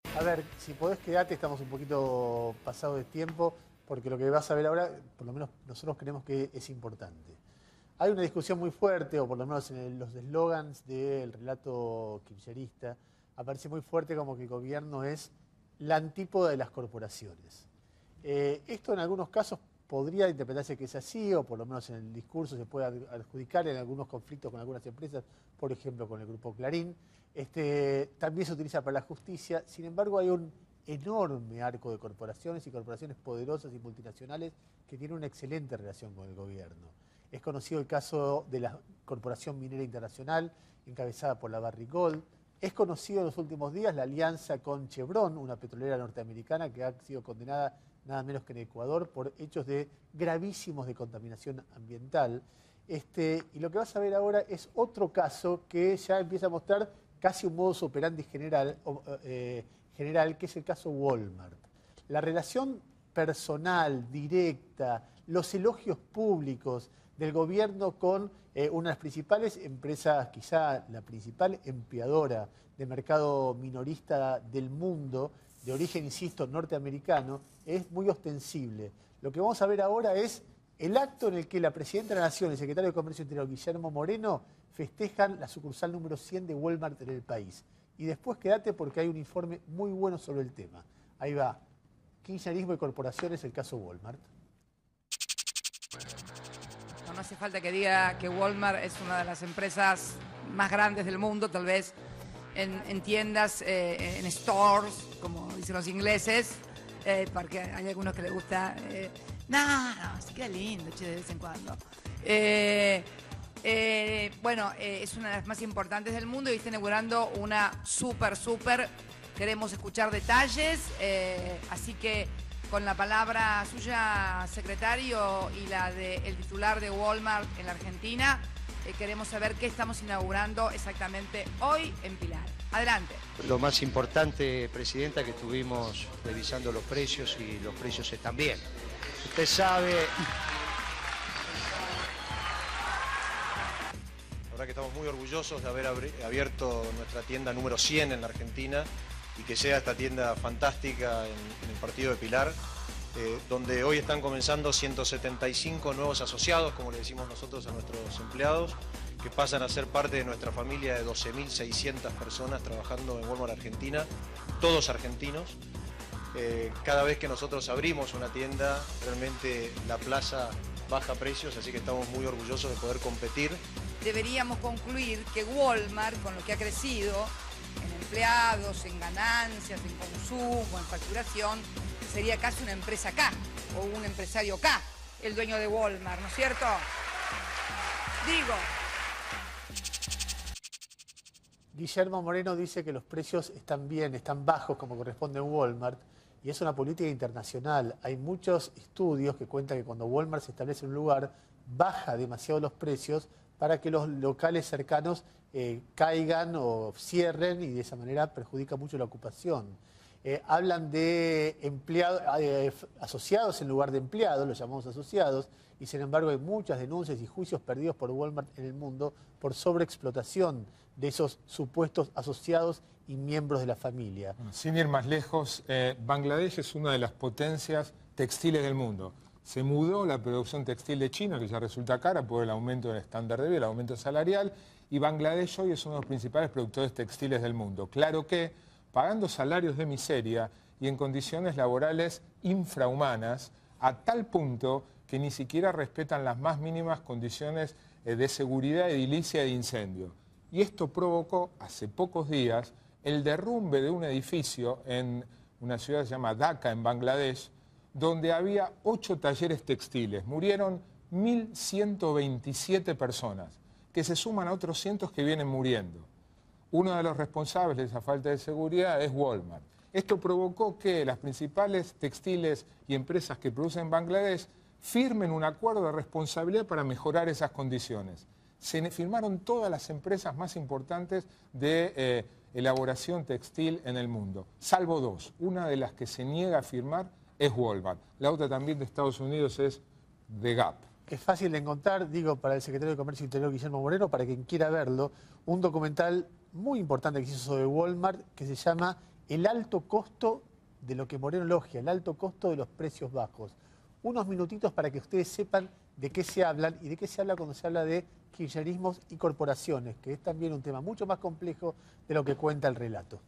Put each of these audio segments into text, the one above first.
A ver, si podés quedarte, estamos un poquito pasados de tiempo, porque lo que vas a ver ahora, por lo menos nosotros creemos que es importante. Hay una discusión muy fuerte, o por lo menos en los eslogans del relato kirchnerista, aparece muy fuerte como que el gobierno es la antípoda de las corporaciones. Esto en algunos casos podría interpretarse que es así, o por lo menos en el discurso se puede adjudicar en algunos conflictos con algunas empresas, por ejemplo con el Grupo Clarín. También se utiliza para la justicia, sin embargo hay un enorme arco de corporaciones y corporaciones poderosas y multinacionales que tienen una excelente relación con el gobierno. Es conocido el caso de la Corporación Minera Internacional, encabezada por la Barrick Gold. Es conocido en los últimos días la alianza con Chevron, una petrolera norteamericana que ha sido condenada nada menos que en Ecuador por hechos gravísimos de contaminación ambiental. Y lo que vas a ver ahora es otro caso que ya empieza a mostrar casi un modus operandi general, que es el caso Walmart. La relación personal, directa, los elogios públicos del gobierno con una de las principales empresas, quizá la principal empleadora de mercado minorista del mundo, de origen, insisto, norteamericano, es muy ostensible. Lo que vamos a ver ahora es el acto en el que la Presidenta de la Nación y el Secretario de Comercio Interior, Guillermo Moreno, festejan la sucursal número 100 de Walmart en el país. Y después quédate porque hay un informe muy bueno sobre el tema. Ahí va. Kirchnerismo y corporaciones, el caso Walmart. No hace falta que diga que Walmart es una de las empresas más grandes del mundo, tal vez en tiendas, en stores, como dicen los ingleses, porque hay algunos que les gusta. No, se queda lindo, che, de vez en cuando. Es una de las más importantes del mundo y está inaugurando una súper. Queremos escuchar detalles, así que con la palabra suya, secretario, y la del titular de Walmart en la Argentina, queremos saber qué estamos inaugurando exactamente hoy en Pilar. Adelante. Lo más importante, Presidenta, que estuvimos revisando los precios y los precios están bien. Usted sabe... La verdad que estamos muy orgullosos de haber abierto nuestra tienda número 100 en la Argentina y que sea esta tienda fantástica en el partido de Pilar, donde hoy están comenzando 175 nuevos asociados, como le decimos nosotros a nuestros empleados, que pasan a ser parte de nuestra familia de 12.600 personas trabajando en Walmart Argentina, todos argentinos. Cada vez que nosotros abrimos una tienda, realmente la plaza baja precios, así que estamos muy orgullosos de poder competir. Deberíamos concluir que Walmart, con lo que ha crecido en empleados, en ganancias, en consumo, en facturación, sería casi una empresa K o un empresario K, el dueño de Walmart, ¿no es cierto? Digo. Guillermo Moreno dice que los precios están bien, están bajos como corresponde en Walmart, y es una política internacional. Hay muchos estudios que cuentan que cuando Walmart se establece en un lugar, baja demasiado los precios para que los locales cercanos caigan o cierren, y de esa manera perjudica mucho la ocupación. Hablan de empleados, asociados en lugar de empleados, los llamamos asociados, y sin embargo hay muchas denuncias y juicios perdidos por Walmart en el mundo por sobreexplotación de esos supuestos asociados y miembros de la familia. Sin ir más lejos, Bangladesh es una de las potencias textiles del mundo. Se mudó la producción textil de China, que ya resulta cara por el aumento del estándar de vida, el aumento salarial, y Bangladesh hoy es uno de los principales productores textiles del mundo. Claro que pagando salarios de miseria y en condiciones laborales infrahumanas, a tal punto que ni siquiera respetan las más mínimas condiciones de seguridad edilicia e de incendio. Y esto provocó, hace pocos días, el derrumbe de un edificio en una ciudad que se llama Dhaka, en Bangladesh, donde había 8 talleres textiles. Murieron 1.127 personas, que se suman a otros cientos que vienen muriendo. Uno de los responsables de esa falta de seguridad es Walmart. Esto provocó que las principales textiles y empresas que producen en Bangladesh firmen un acuerdo de responsabilidad para mejorar esas condiciones. Se firmaron todas las empresas más importantes de elaboración textil en el mundo, salvo 2. Una de las que se niega a firmar es Walmart. La otra también de Estados Unidos es The Gap. Es fácil de encontrar, digo, para el secretario de Comercio Interior, Guillermo Moreno, para quien quiera verlo, un documental muy importante que se hizo sobre Walmart que se llama el alto costo de lo que Moreno elogia, el alto costo de los precios bajos. Unos minutitos para que ustedes sepan de qué se hablan y de qué se habla cuando se habla de kirchnerismos y corporaciones, que es también un tema mucho más complejo de lo que cuenta el relato.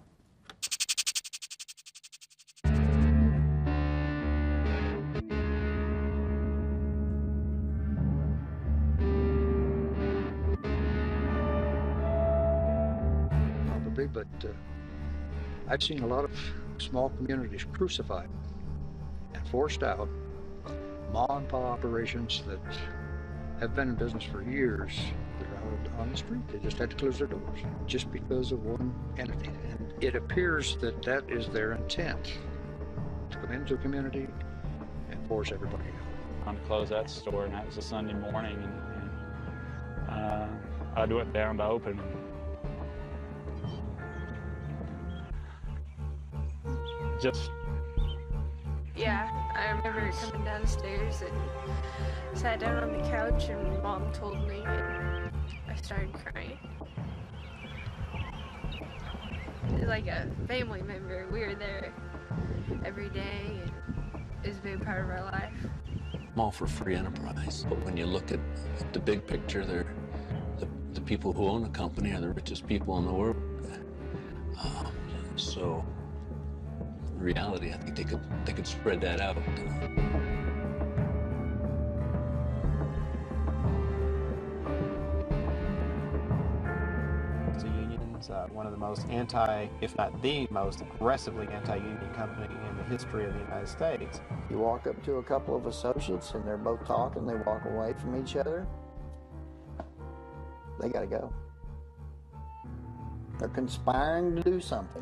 But I've seen a lot of small communities crucified and forced out. Mom-and-pop operations that have been in business for years, they're out on the street. They just had to close their doors just because of one entity. And it appears that that is their intent, to come into a community and force everybody out. I'm to close that store, and that was a Sunday morning, and I went down to open. Yeah, I remember coming downstairs and sat down on the couch and Mom told me and I started crying. It was like a family member. We were there every day and it was a big part of our life. I'm all for free enterprise, but when you look at the big picture, the people who own a company are the richest people in the world. So in reality, I think they could spread that out. Union's one of the most if not the most aggressively anti-union company in the history of the United States. You walk up to a couple of associates and they're both talking, they walk away from each other, they gotta go. They're conspiring to do something.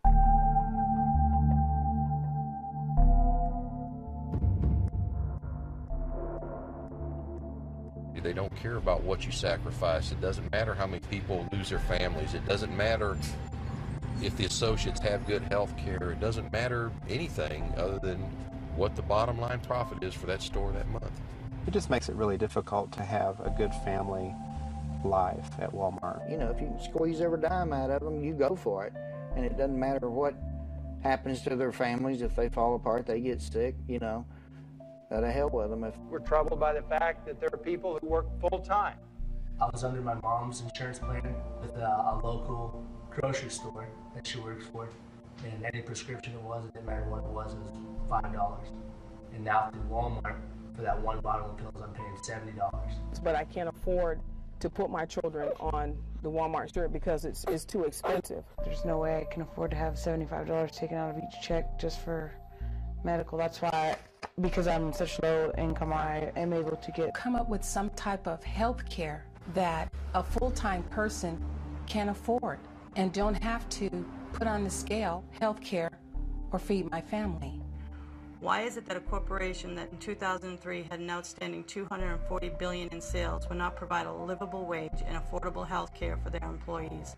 They don't care about what you sacrifice. It doesn't matter how many people lose their families. It doesn't matter if the associates have good health care. It doesn't matter anything other than what the bottom line profit is for that store that month. It just makes it really difficult to have a good family life at Walmart. You know, if you can squeeze every dime out of them, you go for it. And it doesn't matter what happens to their families. If they fall apart, they get sick, you know. To hell with them. We're troubled by the fact that there are people who work full-time. I was under my mom's insurance plan with a local grocery store that she works for, and any prescription it was, it didn't matter what it was $5. And now through Walmart, for that one bottle of pills, I'm paying $70. But I can't afford to put my children on the Walmart store because it's too expensive. There's no way I can afford to have $75 taken out of each check just for medical. That's why, because I'm such low income, I am able to come up with some type of health care that a full-time person can afford and don't have to put on the scale health care or feed my family. Why is it that a corporation that in 2003 had an outstanding $240 billion in sales would not provide a livable wage and affordable health care for their employees?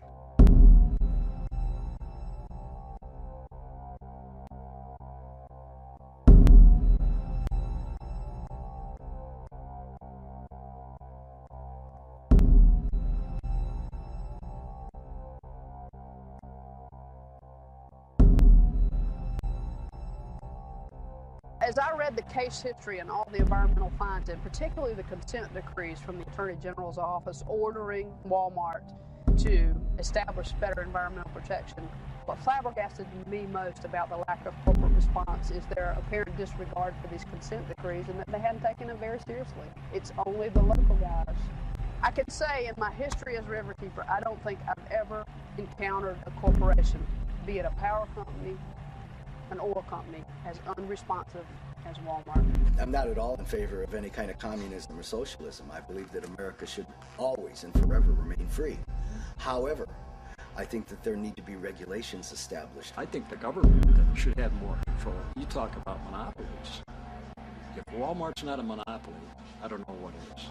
As I read the case history and all the environmental fines, and particularly the consent decrees from the Attorney General's office ordering Walmart to establish better environmental protection, what flabbergasted me most about the lack of corporate response is their apparent disregard for these consent decrees and that they hadn't taken them very seriously. It's only the local guys. I can say in my history as Riverkeeper, I don't think I've ever encountered a corporation, be it a power company, an oil company, as unresponsive as Walmart. I'm not at all in favor of any kind of communism or socialism. I believe that America should always and forever remain free. However, I think that there need to be regulations established. I think the government should have more control. You talk about monopolies. If Walmart's not a monopoly, I don't know what is.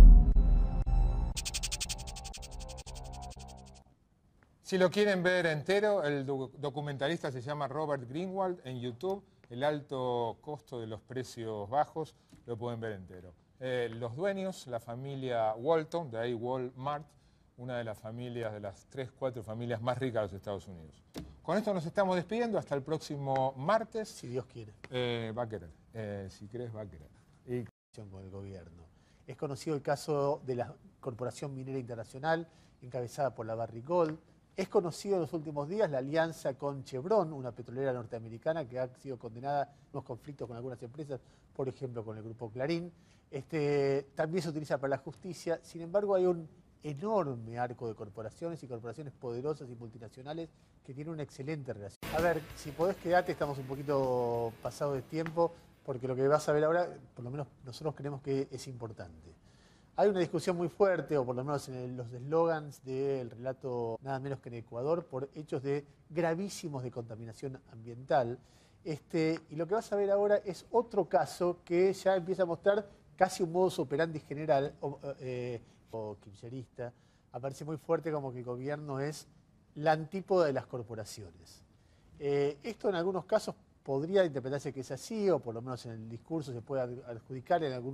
Si lo quieren ver entero, el documentalista se llama Robert Greenwald en YouTube. El alto costo de los precios bajos, lo pueden ver entero. Los dueños, la familia Walton, de ahí Walmart, una de las familias, de las 3, 4 familias más ricas de los Estados Unidos. Con esto nos estamos despidiendo hasta el próximo martes. Si Dios quiere. Va a querer. Si crees, va a querer. Y con el gobierno. Es conocido el caso de la Corporación Minera Internacional, encabezada por la Barrick Gold. Es conocido en los últimos días la alianza con Chevron, una petrolera norteamericana que ha sido condenada en unos conflictos con algunas empresas, por ejemplo con el grupo Clarín. También se utiliza para la justicia. Sin embargo, hay un enorme arco de corporaciones y corporaciones poderosas y multinacionales que tienen una excelente relación. A ver, si podés quedarte, estamos un poquito pasados de tiempo, porque lo que vas a ver ahora, por lo menos nosotros creemos que es importante. Hay una discusión muy fuerte, o por lo menos en los eslogans del relato nada menos que en Ecuador, por hechos gravísimos de contaminación ambiental. Y lo que vas a ver ahora es otro caso que ya empieza a mostrar casi un modus operandi general o kirchnerista. Aparece muy fuerte como que el gobierno es la antípoda de las corporaciones. Esto en algunos casos podría interpretarse que es así, o por lo menos en el discurso se puede adjudicar en algún